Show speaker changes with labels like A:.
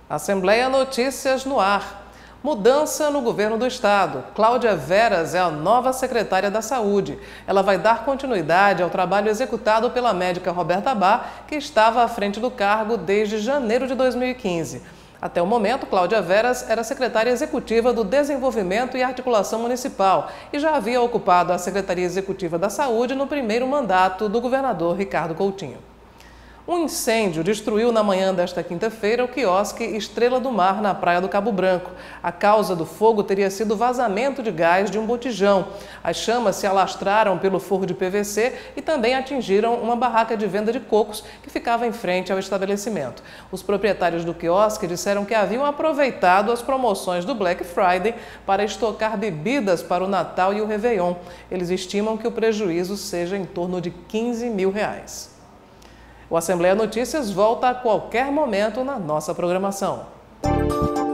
A: Assembleia Notícias no ar. Mudança no governo do estado. Cláudia Veras é a nova secretária da Saúde. Ela vai dar continuidade ao trabalho executado pela médica Roberta Bá, que estava à frente do cargo desde janeiro de 2015. Até o momento, Cláudia Veras era secretária executiva do Desenvolvimento e Articulação Municipal e já havia ocupado a Secretaria Executiva da Saúde no primeiro mandato do governador Ricardo Coutinho. Um incêndio destruiu na manhã desta quinta-feira o quiosque Estrela do Mar, na praia do Cabo Branco. A causa do fogo teria sido vazamento de gás de um botijão. As chamas se alastraram pelo forro de PVC e também atingiram uma barraca de venda de cocos que ficava em frente ao estabelecimento. Os proprietários do quiosque disseram que haviam aproveitado as promoções do Black Friday para estocar bebidas para o Natal e o Réveillon. Eles estimam que o prejuízo seja em torno de R$15 mil. O Assembleia Notícias volta a qualquer momento na nossa programação.